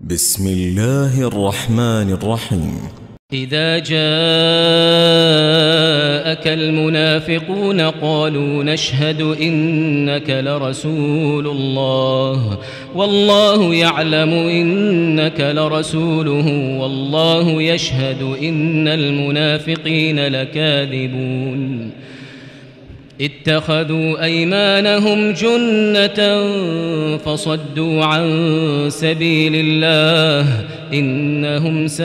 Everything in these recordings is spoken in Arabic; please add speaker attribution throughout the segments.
Speaker 1: بسم الله الرحمن الرحيم.
Speaker 2: إذا جاءك المنافقون قالوا نشهد إنك لرسول الله والله يعلم إنك لرسوله والله يشهد إن المنافقين لكاذبون اتخذوا أيمانهم جنة فصدوا عن سبيل الله إنهم ساء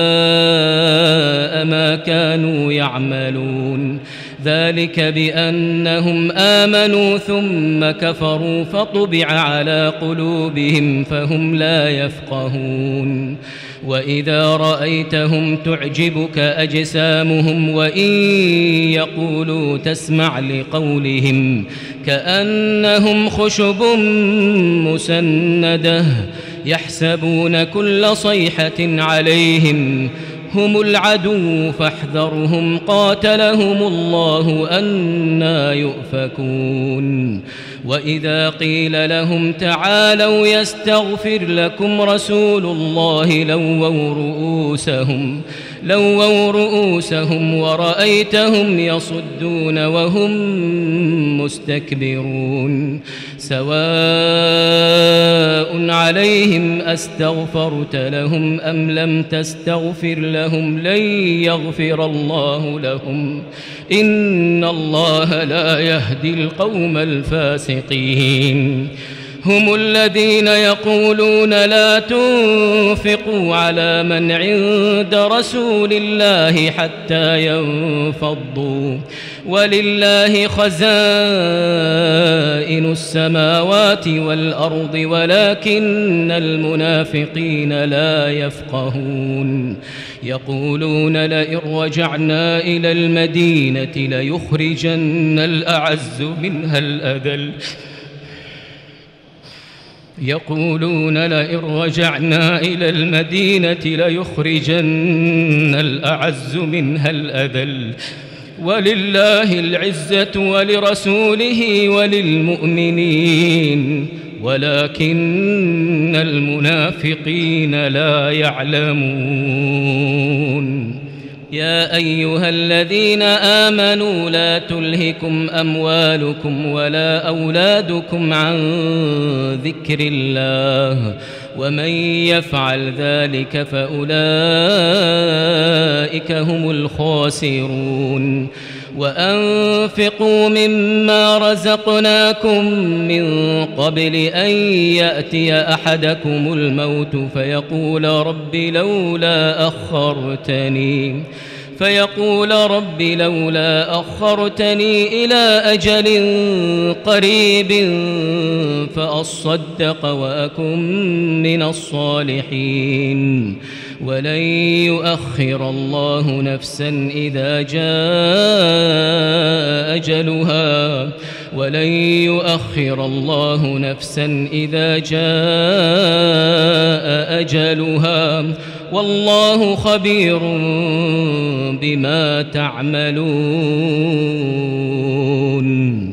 Speaker 2: ما كانوا يعملون ذلك بأنهم آمنوا ثم كفروا فطبع على قلوبهم فهم لا يفقهون وإذا رأيتهم تعجبك أجسامهم وإن يقولوا تسمع لقولهم كأنهم خشب مسندة يحسبون كل صيحة عليهم هم العدو فاحذرهم قاتلهم الله أنى يؤفكون وإذا قيل لهم تعالوا يستغفر لكم رسول الله لووا رؤوسهم ورأيتهم يصدون وهم مستكبرون سواء عليهم أستغفرت لهم أم لم تستغفر لهم لن يغفر الله لهم إن الله لا يهدي القوم الفاسقين هم الذين يقولون لا تنفقوا على من عند رسول الله حتى ينفضوا ولله خزائن السماوات والأرض ولكن المنافقين لا يفقهون يقولون لئن رجعنا إلى المدينة ليخرجن الأعز منها الأذل يقولون لئن رجعنا إلى المدينة ليخرجن الأعز منها الأذل ولله العزة ولرسوله وللمؤمنين ولكن المنافقين لا يعلمون يا أيها الذين آمنوا لا تلهكم أموالكم ولا أولادكم عن ذكر الله ومن يفعل ذلك فأولئك هم الخاسرون وأنفقوا مما رزقناكم من قبل أن يأتي أحدكم الموت فيقول رب لولا أخرتني إلى أجل قريب فأصدق وأكن من الصالحين ولن يؤخر الله نفسا إذا جاء أجلها والله خبير بما تعملون.